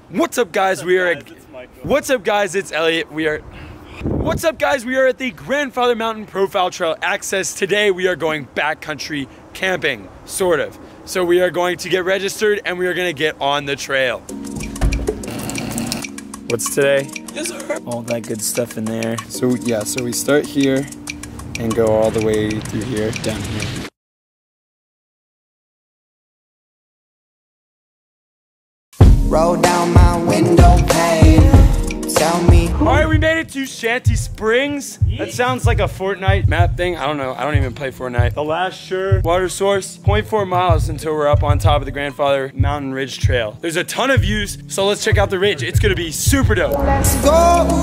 What's up, guys? What's up, guys? It's Elliot. What's up, guys? We are at the Grandfather Mountain Profile Trail Access. Today we are going backcountry camping, sort of. So we are going to get registered and we are going to get on the trail. What's today? Yes, sir. All that good stuff in there. So yeah, so we start here and go all the way through here, down here. Roll down my window pane. Tell me. Alright, we made it to Shanty Springs. That sounds like a Fortnite map thing. I don't know. I don't even play Fortnite. The last sure water source, 0.4 miles until we're up on top of the Grandfather Mountain Ridge Trail. There's a ton of views, so let's check out the ridge. It's gonna be super dope. Let's go.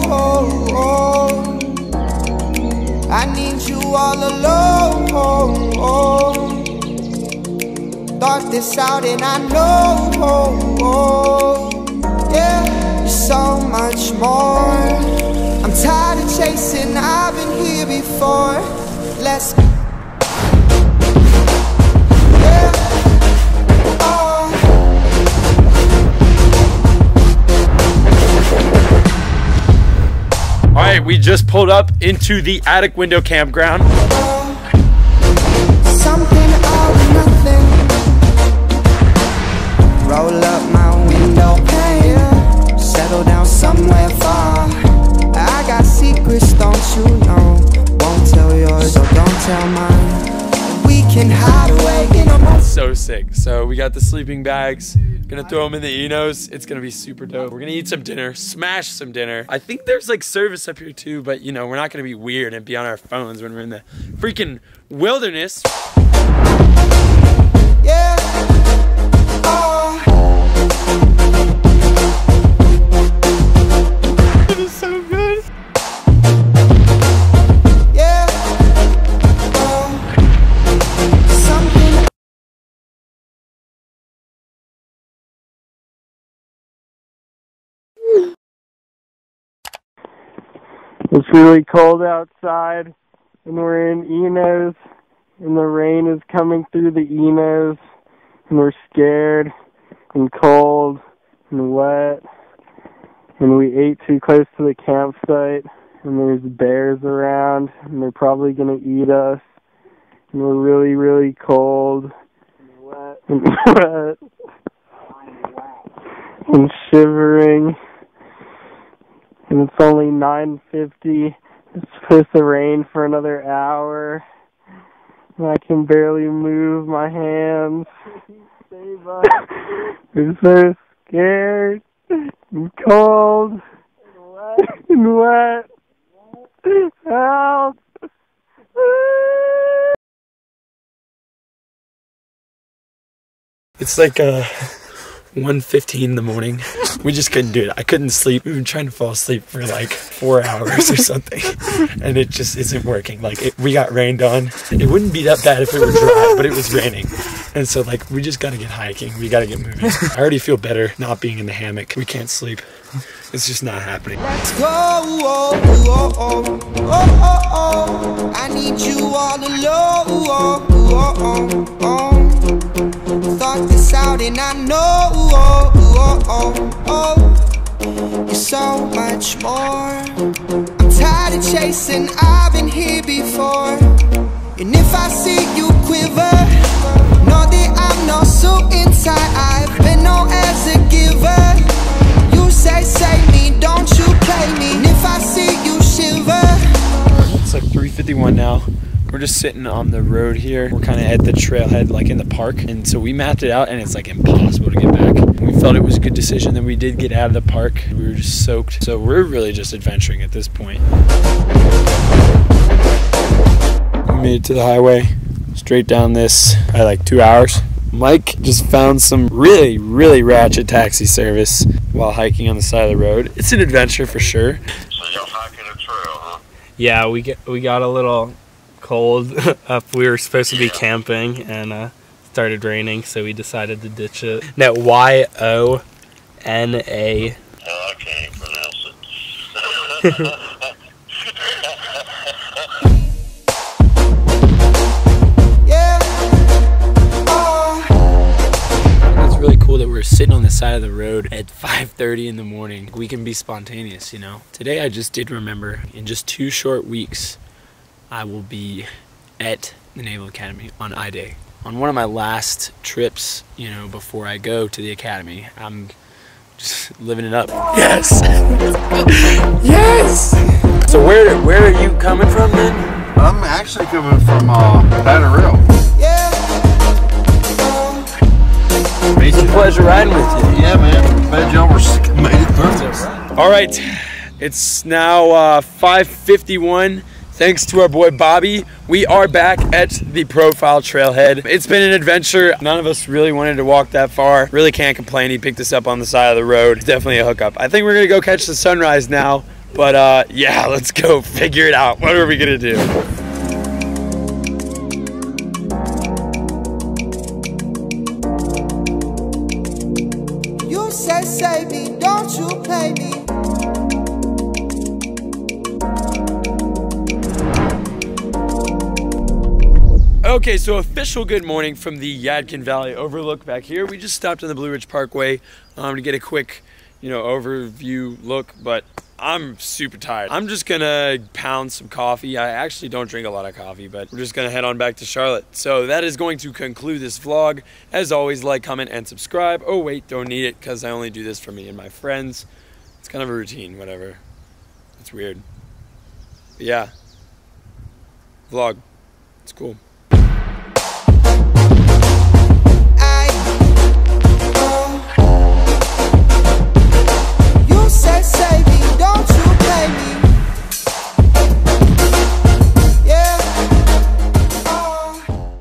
I need you all alone. Thought this out and I know. Yeah, so much more. I'm tired of chasing, I've been here before. Let's go. Yeah. Oh. Alright, we just pulled up into the attic window campground. Something all or nothing. Roll up my window pane. Settle down somewhere far. I got secrets, don't you know? Won't tell yours, or don't tell mine. We can hide away in a moment. So sick. So we got the sleeping bags. Gonna throw them in the Enos. It's gonna be super dope. We're gonna eat some dinner, smash some dinner. I think there's like service up here too, but you know, we're not gonna be weird and be on our phones when we're in the freaking wilderness. Yeah. Oh. It is so good. Yeah. Oh. Something. It's really cold outside, and we're in Enos, and the rain is coming through the Enos, and we're scared, and cold, and wet, and we ate too close to the campsite, and there's bears around, and they're probably going to eat us, and we're really, really cold, and wet, and shivering. And it's only 9:50. It's supposed to rain for another hour. And I can barely move my hands. I'm so scared. And cold. And wet. Help! It's like 1:15 in the morning. We just couldn't do it. I couldn't sleep. We've been trying to fall asleep for like 4 hours or something, and it just isn't working. Like we got rained on. It wouldn't be that bad if it were dry, but it was raining, and so like we just gotta get hiking. We gotta get moving. I already feel better not being in the hammock. We can't sleep. It's just not happening. Let's go. I need you all alone. Thought this out and I know. You're so much more. I'm tired of chasing, I've been here before. And if I see you quiver, know that I'm not so inside. I've been known as a giver. You say me, don't you play me. And if I see you shiver. It's like 3:51 now. We're just sitting on the road here. We're kind of at the trailhead, like in the park. And so we mapped it out and it's like impossible to get back. We felt it was a good decision. Then we did get out of the park. We were just soaked. So we're really just adventuring at this point. We made it to the highway, straight down this by like 2 hours. Mike just found some really, really ratchet taxi service while hiking on the side of the road. It's an adventure for sure. So y'all hiking a trail, huh? Yeah, we got a little cold up. We were supposed to be camping and started raining, so we decided to ditch it. No, YONA. Oh, I can't pronounce it. Yeah. Oh. It's really cool that we're sitting on the side of the road at 5:30 in the morning. We can be spontaneous, you know. Today I just did remember, in just 2 short weeks, I will be at the Naval Academy on I-Day. On one of my last trips, you know, before I go to the academy, I'm just living it up. Yes! Yes! So where are you coming from then? I'm actually coming from Batterell. It's a pleasure riding with you. Yeah, man. Glad y'all made it through. All right, it's now 5:51. Thanks to our boy Bobby, we are back at the Profile Trailhead. It's been an adventure. None of us really wanted to walk that far. Really can't complain. He picked us up on the side of the road. It's definitely a hookup. I think we're gonna go catch the sunrise now. But yeah, let's go figure it out. What are we gonna do? You say save me, don't you play me. Okay, so official good morning from the Yadkin Valley overlook back here. We just stopped on the Blue Ridge Parkway to get a quick, you know, overview look, but I'm super tired. I'm just gonna pound some coffee. I actually don't drink a lot of coffee, but we're just gonna head on back to Charlotte. So that is going to conclude this vlog. As always, like, comment, and subscribe. Oh wait, don't need it because I only do this for me and my friends. It's kind of a routine, whatever. It's weird. But yeah, vlog, it's cool.